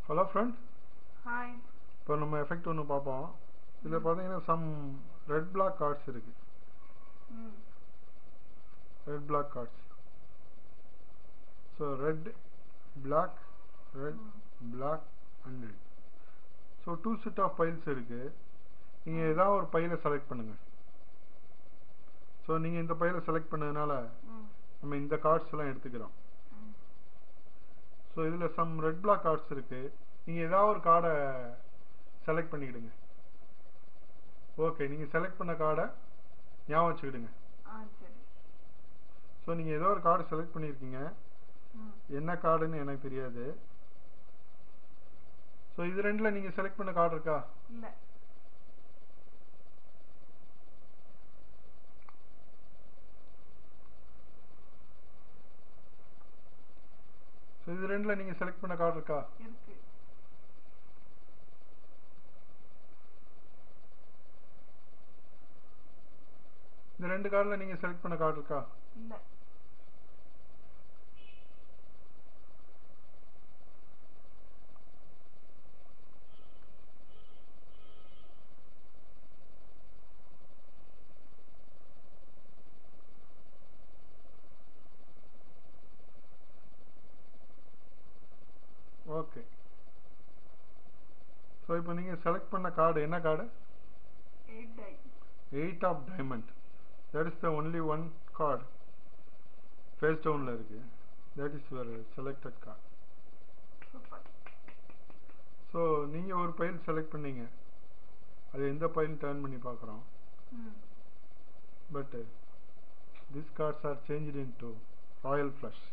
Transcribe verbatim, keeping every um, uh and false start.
Hello friend. Hi. இப்போ நம்ம effect ஒன்று பார்ப்போம். இதில் பார்த்தீங்கன்னா சம் ரெட் பிளாக் கார்ட்ஸ் இருக்கு. Hmm red black cards. So red black red black and red. So two set of files இருக்கு. நீங்கள் ஏதாவது ஒரு ஃபைலை செலக்ட் பண்ணுங்க. ஸோ நீங்கள் இந்த ஃபைலை செலக்ட் பண்ணதுனால நம்ம இந்த கார்ட்ஸ் எல்லாம் எடுத்துக்கிறோம். ஸோ இதில் சம் ரெட் பிளாக் கார்ட்ஸ் இருக்கு. நீங்கள் ஏதாவது ஒரு கார்டை செலக்ட் பண்ணிக்கிடுங்க. ஓகே, நீங்கள் செலக்ட் பண்ண கார்டை ஞாபகம் வச்சுக்கிடுங்க. ஆ சரி. ஸோ நீங்கள் ஏதோ ஒரு கார்டு செலக்ட் பண்ணியிருக்கீங்க. என்ன கார்டுன்னு எனக்கு தெரியாது. ஸோ இது ரெண்டில் நீங்கள் செலக்ட் பண்ண கார்டு இருக்கா? இல்லை. ஸோ இது ரெண்டில் நீங்கள் செலக்ட் பண்ண கார்டு இருக்கா? இருக்கு. இந்த ரெண்டு கார்டில் நீங்கள் செலக்ட் பண்ண கார்டு இருக்கா? இல்லை. ஓகே. ஸோ இப்போ நீங்கள் செலக்ட் பண்ண கார்டு என்ன கார்டு? எயிட் டை. Eight of diamond. That is the only one card face டவுனில் இருக்கு. That is your selected card. Super. So நீங்கள் ஒரு ஃபைல் செலக்ட் பண்ணீங்க. அது எந்த ஃபைல் டர்ன் பண்ணி பார்க்குறோம். But this cards are changed into royal flush.